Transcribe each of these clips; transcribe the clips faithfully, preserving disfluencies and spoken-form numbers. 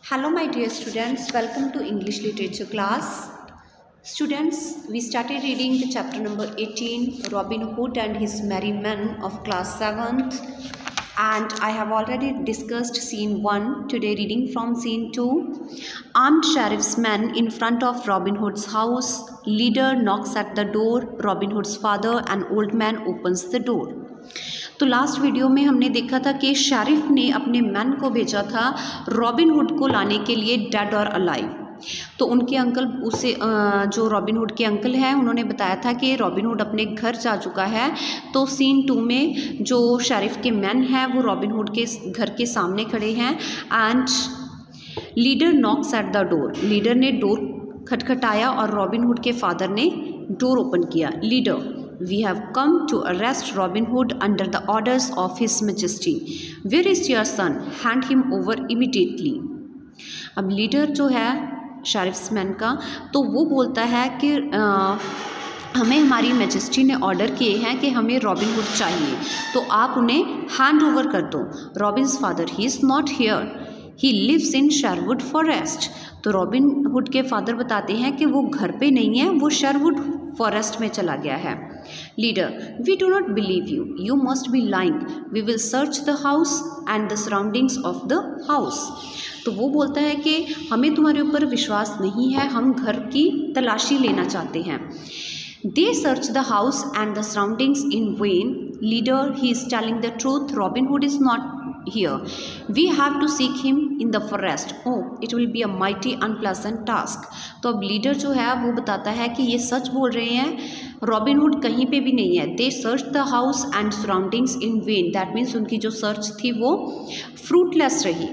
Hello my dear students, welcome to English literature class. Students, we started reading the chapter number eighteen, Robin Hood and his merry men of class seventh, and I have already discussed scene one. Today reading from scene two. Armed sheriff's men in front of Robin Hood's house. Leader knocks at the door. Robin Hood's father, an old man, opens the door. तो last video में हमने देखा था कि sheriff ने अपने man को भेजा था रॉबिन हुड को लाने के लिए, डेड और अलाइव। तो उनके अंकल उसे जो रॉबिन हुड के अंकल हैं उन्होंने बताया था कि रॉबिन हुड अपने घर जा चुका है। तो सीन टू में जो शेरिफ के मैन हैं वो रॉबिन हुड के घर के सामने खड़े हैं and leader knocks at the door. Leader ने डोर खटखटाया और रॉबिन हुड के फादर ने डोर ओपन किया। Leader, We have come to arrest Robin Hood under the orders of His Majesty. Where is your son? Hand him over immediately. अब leader जो है शेरिफ्समैन का, तो वो बोलता है कि आ, हमें हमारी मैजेस्टी ने ऑर्डर किए हैं कि हमें रॉबिन हुड चाहिए, तो आप उन्हें हैंड ओवर कर दो। Robin's father, he is not here, he lives in Sherwood forest. तो रॉबिन हुड के फादर बताते हैं कि वो घर पे नहीं है, वो शेरवुड फॉरेस्ट में चला गया है। Leader, we do not believe you, you must be lying, we will search the house and the surroundings of the house. तो वो बोलता है कि हमें तुम्हारे ऊपर विश्वास नहीं है, हम घर की तलाशी लेना चाहते हैं। They search the house and the surroundings in vain. Leader, he is telling the truth, Robin Hood is not here. We have to seek him in the forest. Oh, it will be a mighty unpleasant task. तो अब leader जो है वो बताता है कि ये सच बोल रहे हैं, रॉबिन हुड कहीं पे भी नहीं है। They searched the house and surroundings in vain. That means उनकी जो सर्च थी वो fruitless रही।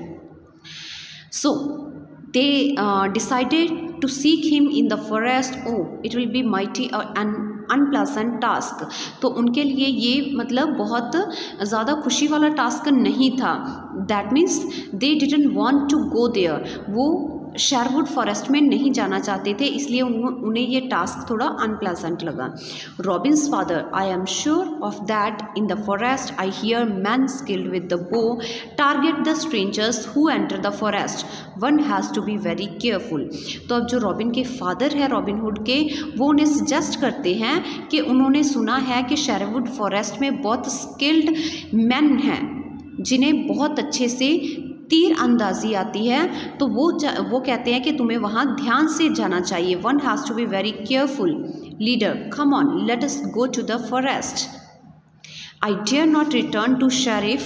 So they uh, decided to seek him in the forest. Oh, it will be mighty and unpleasant task. तो उनके लिए ये मतलब बहुत ज़्यादा खुशी वाला टास्क नहीं था। That means they didn't want to go there, वो शेरवुड फॉरेस्ट में नहीं जाना चाहते थे, इसलिए उन्हें ये टास्क थोड़ा अनप्लेजेंट लगा। Robin's father, I am sure of that in the forest I hear man skilled with the bow target the strangers who enter the forest, one has to be very careful. तो अब जो robin के father है Robin Hood के, वो उन्हें suggest करते हैं कि उन्होंने सुना है कि शेरवुड फॉरेस्ट में बहुत स्किल्ड मैन हैं जिन्हें बहुत अच्छे से तीर अंदाजी आती है, तो वो वो कहते हैं कि तुम्हें वहाँ ध्यान से जाना चाहिए। One has to be very careful. Leader, come on, let us go to the forest. I dare not return to sheriff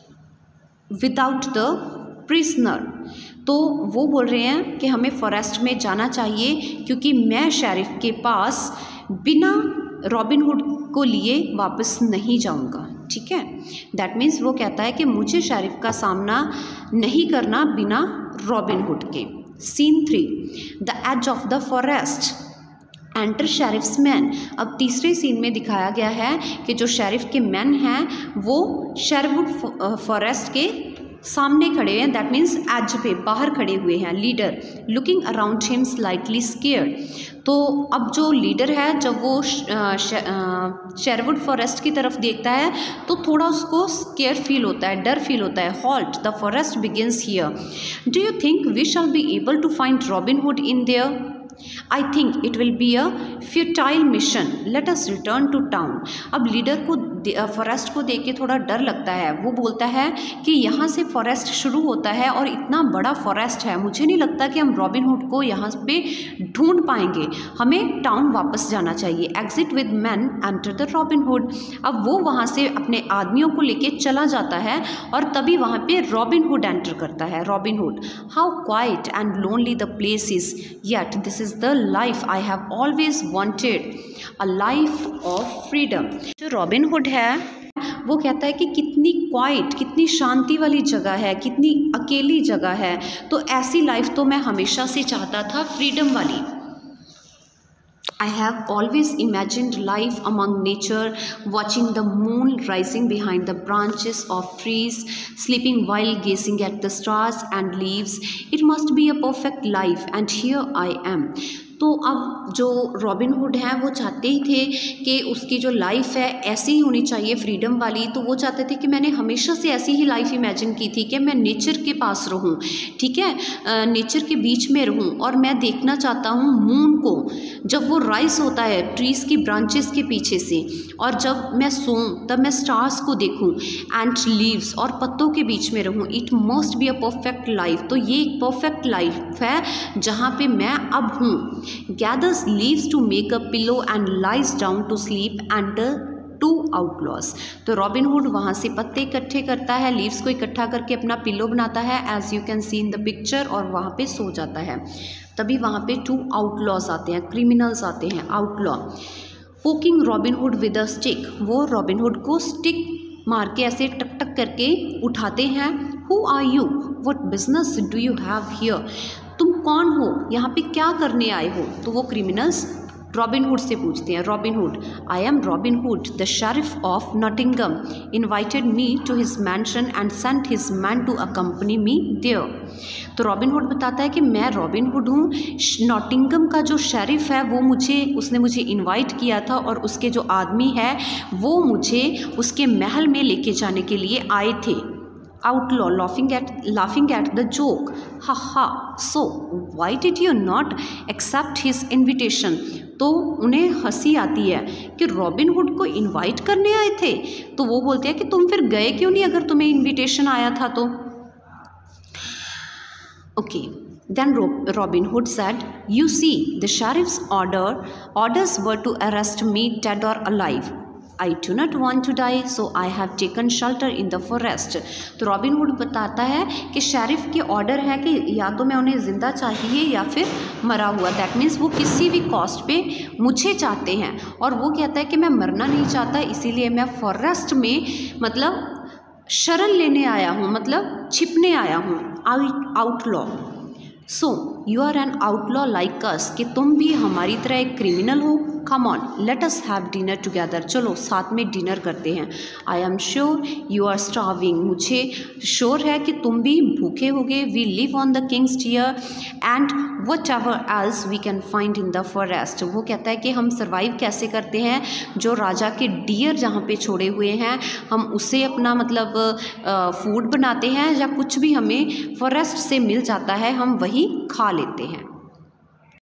without the prisoner. तो वो बोल रहे हैं कि हमें फॉरेस्ट में जाना चाहिए क्योंकि मैं शेरिफ के पास बिना रॉबिन हुड को लिए वापस नहीं जाऊंगा। ठीक है, दैट मीन्स वो कहता है कि मुझे शेरिफ का सामना नहीं करना बिना रॉबिन हुड के। Scene three, the edge of the forest. Enter sheriff's man. अब तीसरे सीन में दिखाया गया है कि जो शेरिफ के मैन हैं वो शेरवुड फॉरेस्ट के सामने खड़े हैं, दैट मीन्स एज पे बाहर खड़े हुए हैं। Leader, looking around him slightly scared. तो अब जो लीडर है जब वो शेरवुड फॉरेस्ट की तरफ देखता है तो थोड़ा उसको स्केयर फील होता है, डर फील होता है। Halt, the forest begins here, do you think we shall be able to find Robin Hood in there? I think it will be a futile mission, let us return to town. अब leader को forest को देख के थोड़ा डर लगता है। वो बोलता है कि यहाँ से फॉरेस्ट शुरू होता है और इतना बड़ा फॉरेस्ट है, मुझे नहीं लगता कि हम रॉबिन हुड को यहाँ पे ढूंढ पाएंगे, हमें टाउन वापस जाना चाहिए। Exit with man enter the Robin Hood. अब वो वहाँ से अपने आदमियों को लेके चला जाता है और तभी वहाँ पे रॉबिन हुड एंटर करता है। Robin Hood, how quiet and lonely the place is, yet this is the life I have always wanted, a life of freedom. जो रॉबिन हुड है वो कहता है कि कितनी क्वाइट, कितनी शांति वाली जगह है, कितनी अकेली जगह है, तो ऐसी लाइफ तो मैं हमेशा से चाहता था, फ्रीडम वाली। I have always imagined life among nature, watching the moon rising behind the branches of trees, sleeping while gazing at the stars and leaves. It must be a perfect life, and here I am. तो अब जो Robin Hood है वो चाहते ही थे कि उसकी जो लाइफ है ऐसी ही होनी चाहिए, फ्रीडम वाली। तो वो चाहते थे कि मैंने हमेशा से ऐसी ही लाइफ इमेजिन की थी कि मैं नेचर के पास रहूं, ठीक है, नेचर के बीच में रहूं, और मैं देखना चाहता हूं मून को जब वो राइज होता है ट्रीज़ की ब्रांचेस के पीछे से, और जब मैं सोऊं तब मैं स्टार्स को देखूं, एंड लीव्स और पत्तों के बीच में रहूं। It must be a perfect life. तो ये एक परफेक्ट लाइफ है जहाँ पे मैं अब हूँ। Gathers leaves to make a pillow and lies down to sleep and two outlaws. तो रॉबिन हुड वहाँ से पत्ते इकट्ठे करता है, लीव्स को इकट्ठा करके अपना पिलो बनाता है, as you can see in the picture, और वहाँ पे सो जाता है। तभी वहाँ पे टू आउटलॉस आते हैं, क्रिमिनल्स आते हैं, outlaw. Poking Robin Hood with a stick, वो रॉबिन हुड को स्टिक मार के ऐसे टक टक करके उठाते हैं। Who are you, what business do you have here, तुम कौन हो, यहाँ पे क्या करने आए हो। तो वो क्रिमिनल्स रॉबिन हुड से पूछते हैं, Robin Hood, I am Robin Hood the sheriff of Nottingham, invited me to his mansion and sent his man to accompany me there. तो रॉबिन हुड बताता है कि मैं रॉबिन हुड हूँ, नॉटिंगम का जो शेरिफ है वो मुझे उसने मुझे इनवाइट किया था, और उसके जो आदमी है वो मुझे उसके महल में लेके जाने के लिए आए थे। Outlaw laughing at laughing at the joke, ha ha, so why did you not accept his invitation। तो उन्हें हंसी आती है कि रॉबिन हुड को इनवाइट करने आए थे। तो वो बोलते हैं कि तुम फिर गए क्यों नहीं अगर तुम्हें इनविटेशन आया था तो। Okay, then Robin Hood said, you see the sheriff's order orders were to arrest me dead or alive। I do not want to die, so I have taken shelter in the forest। तो Robin Hood बताता है कि sheriff के order है कि या तो मैं उन्हें ज़िंदा चाहिए या फिर मरा हुआ। दैट मीन्स वो किसी भी कॉस्ट पे मुझे चाहते हैं, और वो कहता है कि मैं मरना नहीं चाहता, इसीलिए मैं फॉरेस्ट में मतलब शरण लेने आया हूँ, मतलब छिपने आया हूँ। Outlaw, so you are an outlaw like us, कि तुम भी हमारी तरह एक क्रिमिनल हो। Come on let us have dinner together, चलो साथ में डिनर करते हैं। I am sure you are starving, मुझे श्योर है कि तुम भी भूखे होगे। We live on the king's deer and whatever else we can find in the forest. वो कहता है कि हम सर्वाइव कैसे करते हैं, जो राजा के डियर जहाँ पे छोड़े हुए हैं हम उसे अपना मतलब फूड बनाते हैं, या कुछ भी हमें फॉरेस्ट से मिल जाता है हम वही खा लेते हैं।